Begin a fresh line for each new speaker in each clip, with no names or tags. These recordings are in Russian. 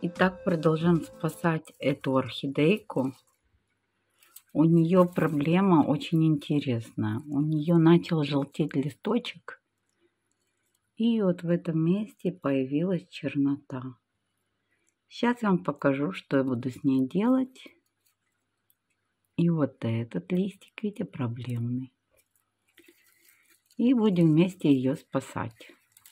Итак, продолжаем спасать эту орхидейку. У нее проблема очень интересная. У нее начал желтеть листочек. И вот в этом месте появилась чернота. Сейчас я вам покажу, что я буду с ней делать. И вот этот листик, видите, проблемный. И будем вместе ее спасать.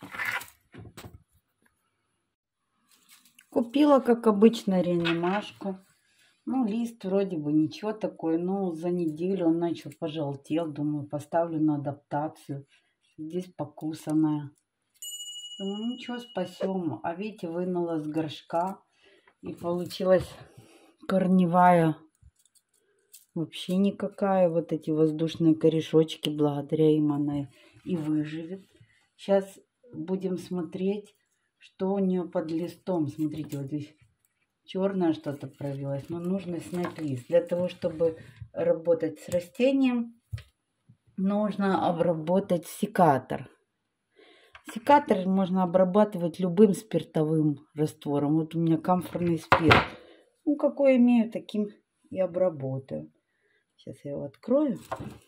Купила, как обычно, реанимашку. Ну, лист вроде бы ничего такой, но за неделю он начал пожелтел. Думаю, поставлю на адаптацию. Здесь покусанная. Думаю, ничего, спасем. А видите, вынула с горшка. И получилась корневая вообще никакая. Вот эти воздушные корешочки, благодаря им она и выживет. Сейчас будем смотреть, что у нее под листом. Смотрите, вот здесь черное что-то провелось, но нужно снять лист. Для того, чтобы работать с растением, нужно обработать секатор. Секатор можно обрабатывать любым спиртовым раствором. Вот у меня камфорный спирт. Ну, какой имею, таким и обработаю. Сейчас я его открою.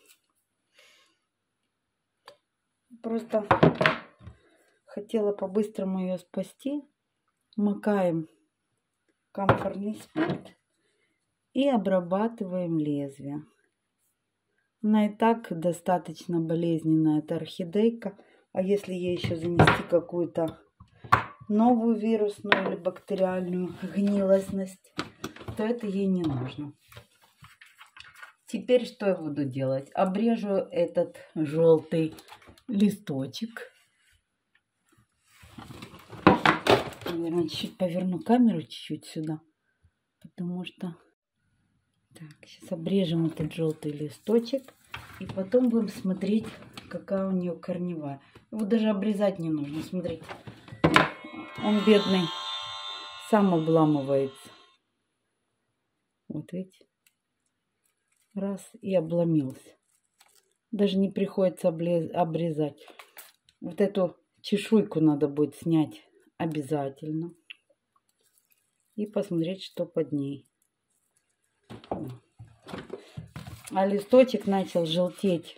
Просто хотела по-быстрому ее спасти. Макаем камфорный спирт и обрабатываем лезвие. Она и так достаточно болезненная, эта орхидейка. А если ей еще занести какую-то новую вирусную или бактериальную гнилостность, то это ей не нужно. Теперь что я буду делать? Обрежу этот желтый листочек. Наверное, чуть-чуть поверну камеру чуть-чуть сюда, потому что... Так, сейчас обрежем этот желтый листочек. И потом будем смотреть, какая у нее корневая. Его даже обрезать не нужно, смотрите. Он бедный, сам обламывается. Вот видите? Раз и обломился. Даже не приходится обрезать. Вот эту чешуйку надо будет снять обязательно. И посмотреть, что под ней. А листочек начал желтеть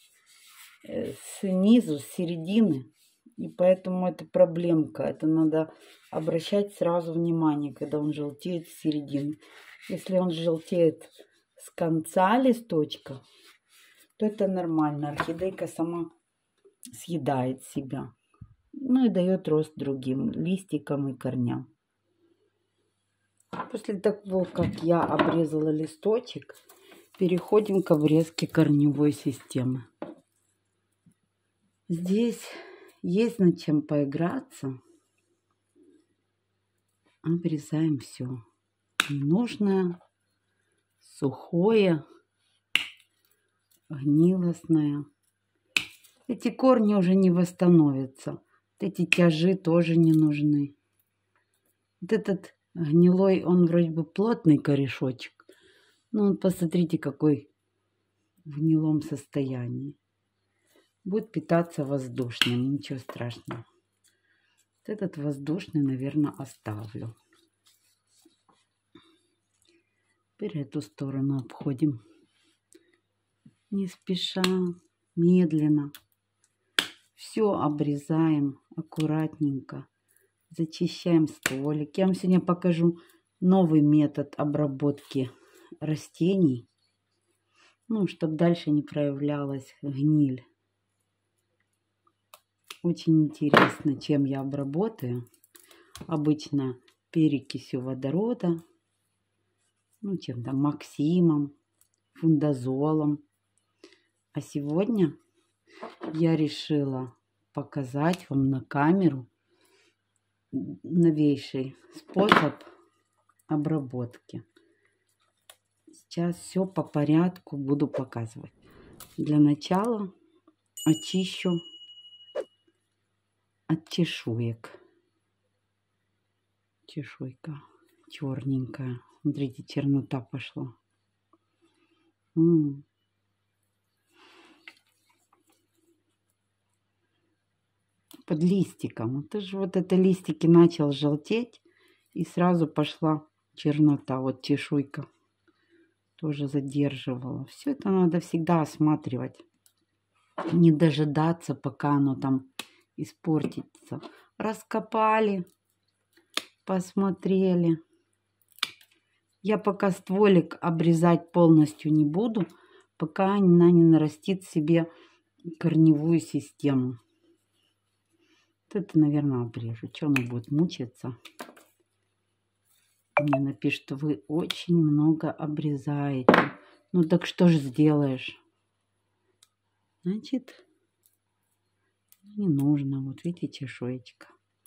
снизу, с середины. И поэтому это проблемка. Это надо обращать сразу внимание, когда он желтеет с середины. Если он желтеет с конца листочка, то это нормально. Орхидейка сама съедает себя. Ну и дает рост другим листикам и корням. После того, как я обрезала листочек, переходим к обрезке корневой системы. Здесь есть над чем поиграться. Обрезаем все ненужное, сухое, гнилостное. Эти корни уже не восстановятся. Вот эти тяжи тоже не нужны. Вот этот гнилой, он вроде бы плотный корешочек. Но он, посмотрите, какой в гнилом состоянии. Будет питаться воздушным, ничего страшного. Вот этот воздушный, наверное, оставлю. Теперь эту сторону обходим. Не спеша, медленно. Все обрезаем аккуратненько. Зачищаем стволик. Я вам сегодня покажу новый метод обработки растений. Ну, чтобы дальше не проявлялась гниль. Очень интересно, чем я обработаю. Обычно перекисью водорода. Ну, чем-то Максимом, фундазолом. А сегодня я решила показать вам на камеру новейший способ обработки. Сейчас все по порядку буду показывать. Для начала очищу от чешуек. Чешуйка черненькая. Смотрите, чернота пошла. Под листиком. Это же вот это листики начал желтеть. И сразу пошла чернота. Вот чешуйка тоже задерживала. Все это надо всегда осматривать. Не дожидаться, пока оно там испортится. Раскопали, посмотрели. Я пока стволик обрезать полностью не буду, пока она не нарастит себе корневую систему. Вот это, наверное, обрежу. Что она будет мучиться? Мне напишет, что вы очень много обрезаете. Ну так что же сделаешь? Значит, не нужно. Вот видите, чешуечка.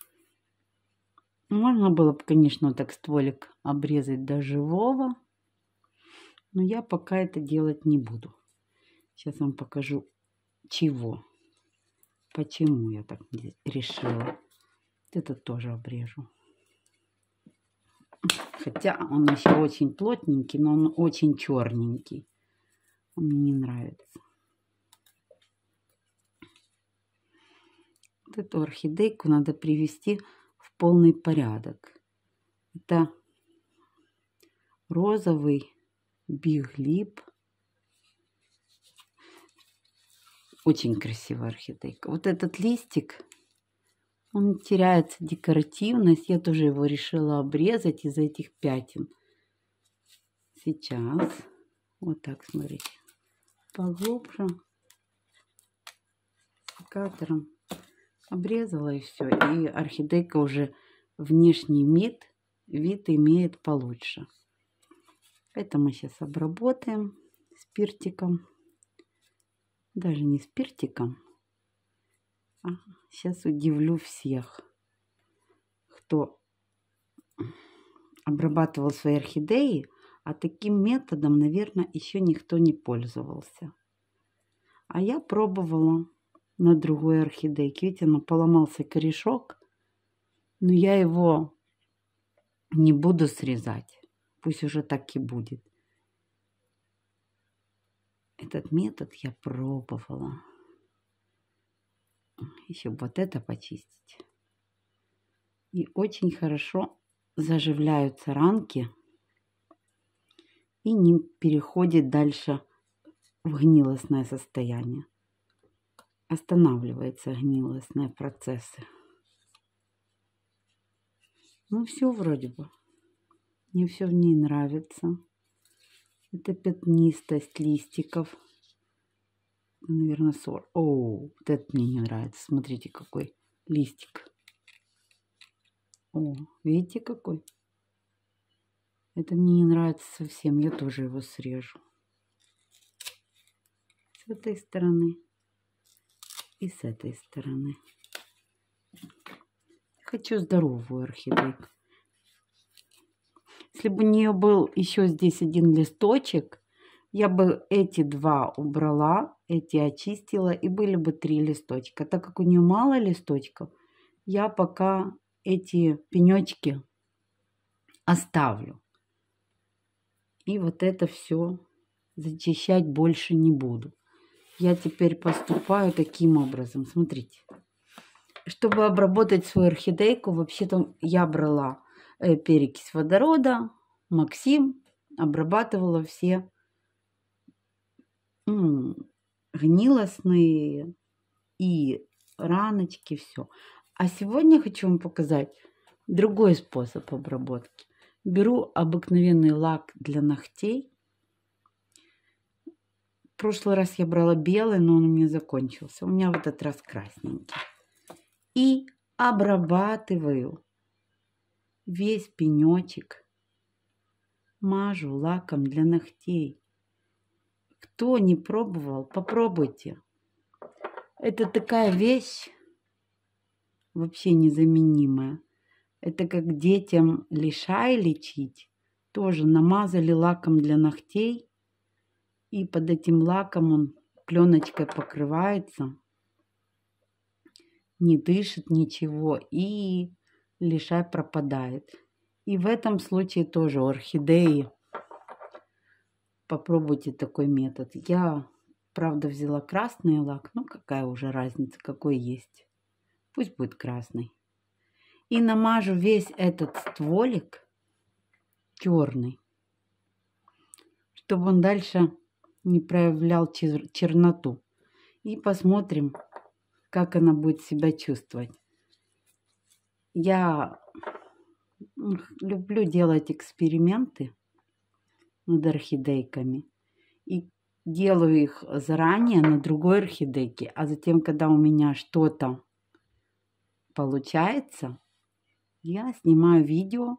Можно было бы, конечно, так стволик обрезать до живого. Но я пока это делать не буду. Сейчас вам покажу, чего. Почему я так решила. Это тоже обрежу. Хотя он еще очень плотненький, но он очень черненький. Он мне не нравится. Вот эту орхидейку надо привести в полный порядок. Это розовый биглип. Очень красивая орхидейка. Вот этот листик, он теряется декоративность. Я тоже его решила обрезать из этих пятен. Сейчас. Вот так, смотрите. Поглубже. Секатором обрезала и все. И орхидейка уже внешний вид имеет получше. Это мы сейчас обработаем спиртиком. Даже не спиртиком. А сейчас удивлю всех, кто обрабатывал свои орхидеи. А таким методом, наверное, еще никто не пользовался. А я пробовала на другой орхидейке. Видите, поломался корешок. Но я его не буду срезать. Пусть уже так и будет. Этот метод я пробовала. Еще вот это почистить. И очень хорошо заживляются ранки. И не переходит дальше в гнилостное состояние. Останавливаются гнилостные процессы. Ну, все вроде бы. Мне все в ней нравится. Это пятнистость листиков. Наверное, сорт. О, вот это мне не нравится. Смотрите, какой листик. О, видите, какой? Это мне не нравится совсем. Я тоже его срежу. С этой стороны. И с этой стороны. Хочу здоровую орхидейку. Если бы у нее был еще здесь один листочек, я бы эти два убрала, эти очистила, и были бы 3 листочка. Так как у нее мало листочков, я пока эти пенечки оставлю. И вот это все зачищать больше не буду. Я теперь поступаю таким образом. Смотрите. Чтобы обработать свою орхидейку, вообще-то я брала перекись водорода, Максим, обрабатывала все гнилостные и раночки, все. А сегодня хочу вам показать другой способ обработки. Беру обыкновенный лак для ногтей. В прошлый раз я брала белый, но он у меня закончился. У меня в этот раз красненький. И обрабатываю весь пенечек. Мажу лаком для ногтей. Кто не пробовал, попробуйте. Это такая вещь вообще незаменимая. Это как детям лишай лечить. Тоже намазали лаком для ногтей. И под этим лаком он пленочкой покрывается. Не дышит ничего. И лишай пропадает. И в этом случае тоже орхидеи. Попробуйте такой метод. Я, правда, взяла красный лак. Ну, какая уже разница, какой есть. Пусть будет красный. И намажу весь этот стволик черный, чтобы он дальше не проявлял черноту. И посмотрим, как она будет себя чувствовать. Я люблю делать эксперименты над орхидейками. И делаю их заранее на другой орхидейке. А затем, когда у меня что-то получается, я снимаю видео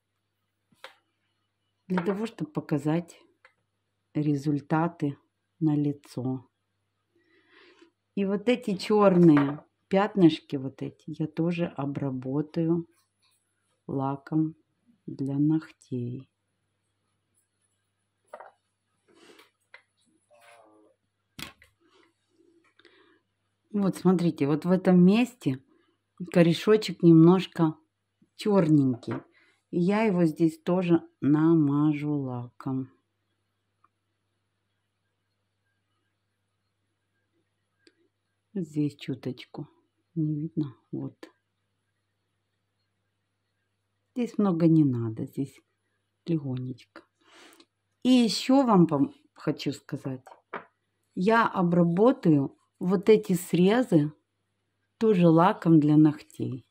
для того, чтобы показать результаты на лицо. И вот эти черные пятнышки, вот эти, я тоже обработаю лаком для ногтей. Вот смотрите, вот в этом месте корешочек немножко черненький. И я его здесь тоже намажу лаком. Здесь чуточку. Не видно? Вот. Здесь много не надо. Здесь легонечко. И еще вам хочу сказать. Я обработаю вот эти срезы тоже лаком для ногтей.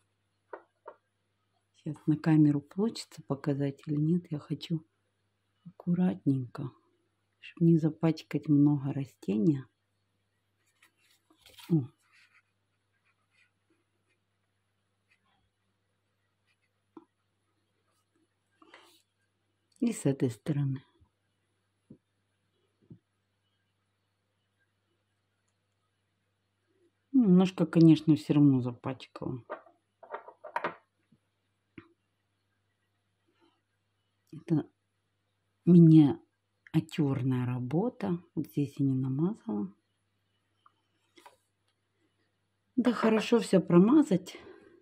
Сейчас на камеру получится показать или нет. Я хочу аккуратненько, чтобы не запачкать много растения. О. И с этой стороны. Немножко, конечно, все равно запачкала. Это миниатюрная работа. Вот здесь я не намазала. Да хорошо все промазать.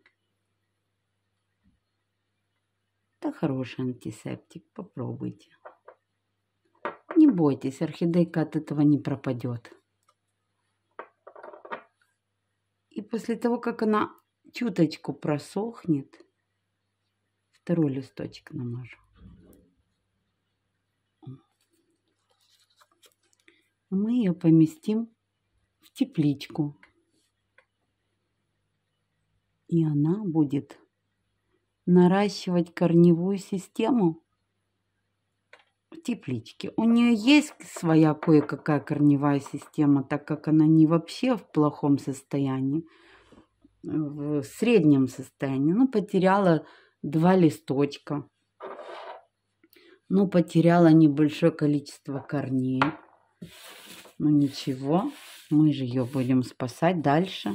Да хороший антисептик. Попробуйте. Не бойтесь, орхидейка от этого не пропадет. И после того, как она чуточку просохнет, второй листочек намажу. Мы ее поместим в тепличку. И она будет наращивать корневую систему в тепличке. У нее есть своя кое-какая корневая система, так как она не вообще в плохом состоянии, в среднем состоянии. Ну, потеряла 2 листочка. Ну, потеряла небольшое количество корней. Ну, ничего, мы же ее будем спасать дальше.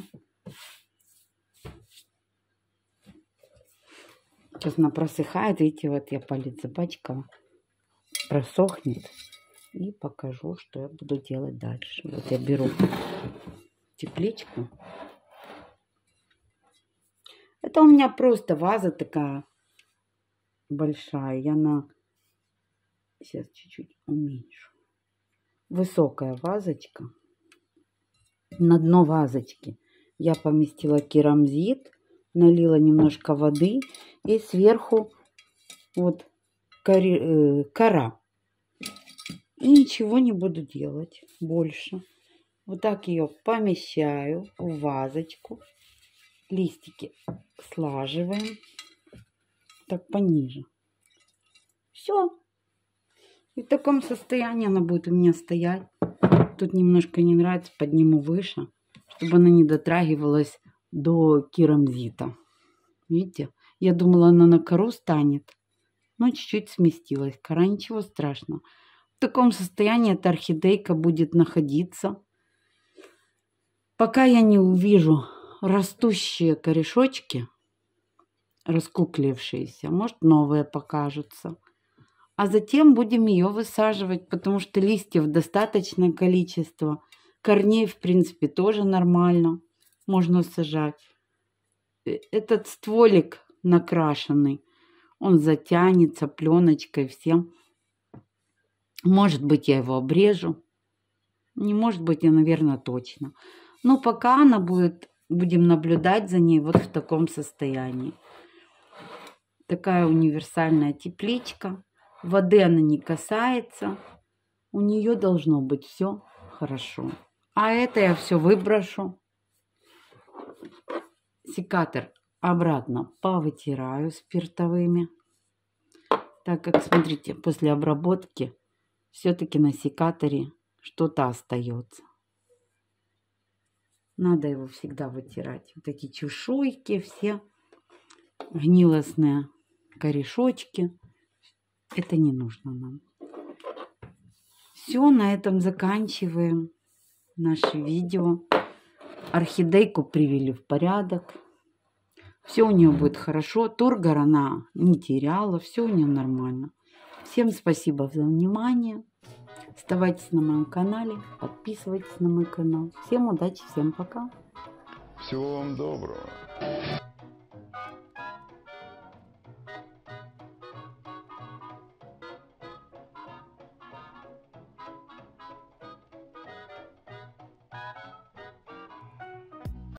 Сейчас она просыхает, видите, вот я палец запачкала. Просохнет. И покажу, что я буду делать дальше. Вот я беру тепличку. Это у меня просто ваза такая большая. Я сейчас чуть-чуть уменьшу. Высокая вазочка. На дно вазочки я поместила керамзит, налила немножко воды и сверху вот кора. И ничего не буду делать больше. Вот так ее помещаю в вазочку. Листики слаживаем. Так пониже. Все. И в таком состоянии она будет у меня стоять. Тут немножко не нравится, подниму выше, чтобы она не дотрагивалась до керамзита. Видите? Я думала, она на кору станет. Но чуть-чуть сместилась. Кора, ничего страшного. В таком состоянии эта орхидейка будет находиться. Пока я не увижу растущие корешочки, раскуклившиеся. Может, новые покажутся. А затем будем ее высаживать, потому что листьев достаточное количество. Корней, в принципе, тоже нормально. Можно сажать. Этот стволик накрашенный, он затянется пленочкой всем. Может быть, я его обрежу. Не может быть, я, наверное, точно. Но пока она будет будем наблюдать за ней вот в таком состоянии. Такая универсальная тепличка. Воды она не касается. У нее должно быть все хорошо. А это я все выброшу. Секатор обратно повытираю спиртовыми. Так как, смотрите, после обработки все-таки на секаторе что-то остается. Надо его всегда вытирать. Вот эти чешуйки все, гнилостные корешочки. Это не нужно нам. Все, на этом заканчиваем наше видео. Орхидейку привели в порядок. Все у нее будет хорошо. Тургор она не теряла. Все у нее нормально. Всем спасибо за внимание. Оставайтесь на моем канале. Подписывайтесь на мой канал. Всем удачи, всем пока.
Всего вам доброго.